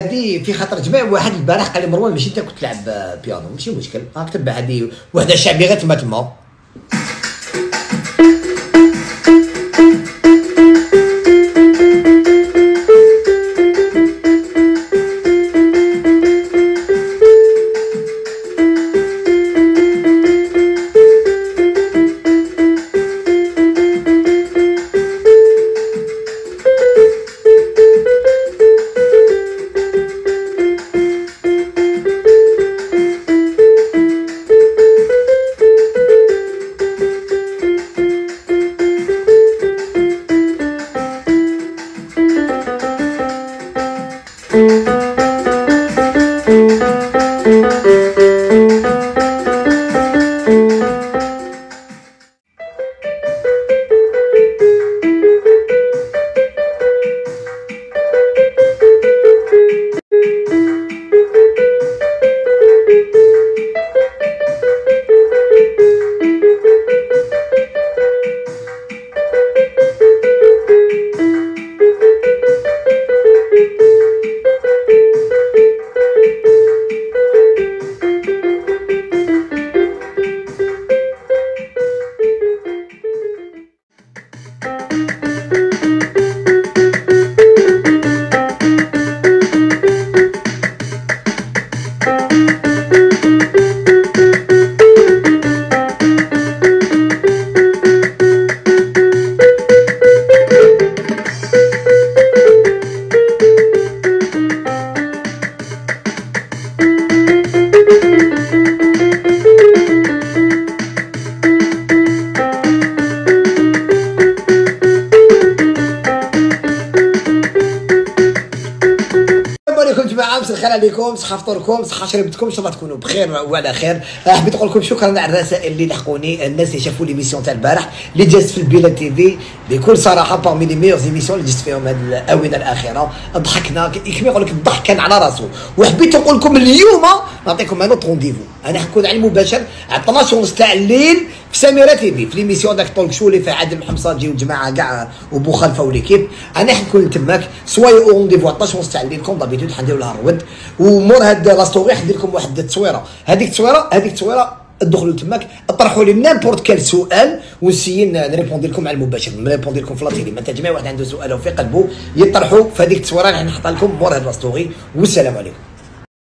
هذه في خاطر جماعه واحد البارح قال لي مروان ماشي انت كنت تلعب بيانو ماشي مشكل راك تبع هذه وحده شعبي غير تما جماعه. مساء الخير عليكم، صحه فطوركم، صحه شربتكم، ان شاء الله تكونوا بخير وعلى خير. حبيت نقول لكم شكرا على الرسائل اللي لحقوني، الناس اللي شافوا ليميسيون تاع البارح اللي جازت في البلاد تي في بكل صراحه بارمي لي ميور ايميسيون اللي جزت فيهم هذه الاونه الاخيره. ضحكنا كيما يقول لك الضحك كان على راسو. وحبيت نقول لكم اليوم نعطيكم انا رونديفو، انا حنكون على المباشر على 12:30 تاع الليل في سميره تي في في ليميسيون داك طولك شو اللي فيها عادل محمصاجي والجماعه كاع وبو خلفه وليكيب. انا حنكون تماك سواي او رونديفو 12:30 تاع الليل كوم دابيتود حنديروا لها الرود. ومور هاد لا ستوري حندير لكم واحد التصويره، هذيك التصويره ادخلوا تماك اطرحوا لي نيمبورت كال سؤال ونسيي نريبوندي لكم على المباشر، نريبوندي لكم في لاتيلي. ما جميع واحد عنده سؤال في قلبه يطرحوا في هذيك التصويره اللي نحطها لكم مور هاد لا ستوري. والسلام عليكم.